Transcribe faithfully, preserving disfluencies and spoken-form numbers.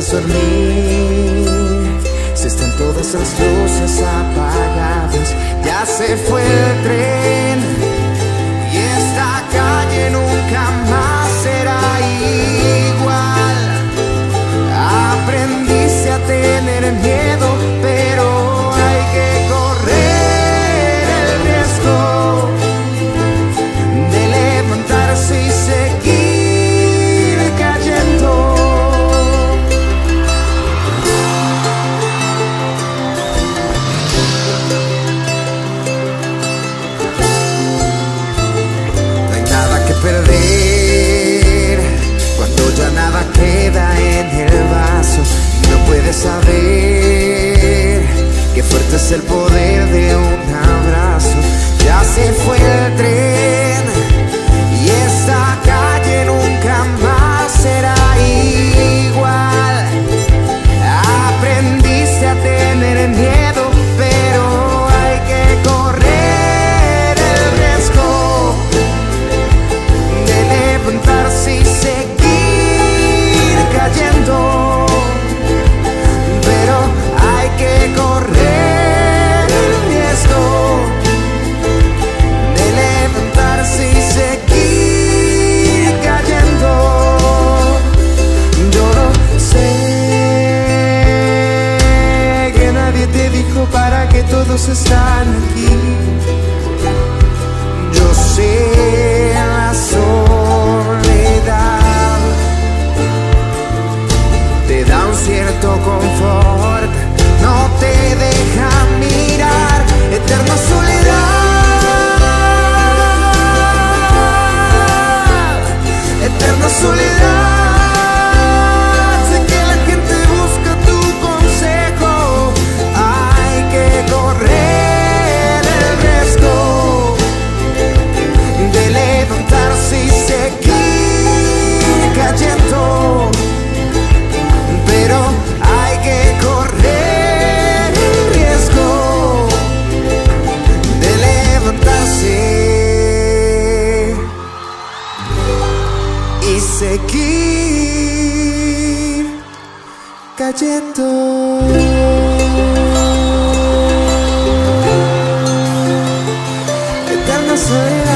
puedes dormir si están todas las luces apagadas. Ya se fue el tren y esta calle nunca más será igual. Aprendiste a tener miedo, pero hay que correr el riesgo de levantarse y seguir cayendo. No hay nada que perder cuando ya nada queda en el vaso. No puedes saber qué fuerte es el poder de un abrazo. Ya se fue el tren y esta calle nunca más será igual. Aprendiste a tener miedo, pero hay que correr el riesgo de levantarse y seguir cayendo. Pero hay que correr el riesgo de levantarse y seguir cayendo. Yo no sé que nadie te dijo para que todos están aquí. Yo sé la soledad te da un cierto confort, no te deja mirar. Eterna soledad, eterna soledad. Sé que la gente busca tu consejo. Hay que correr el riesgo de levantarse y seguir cayendo. Pero hay que correr el riesgo de levantarse y seguir cayendo. Eterna soledad.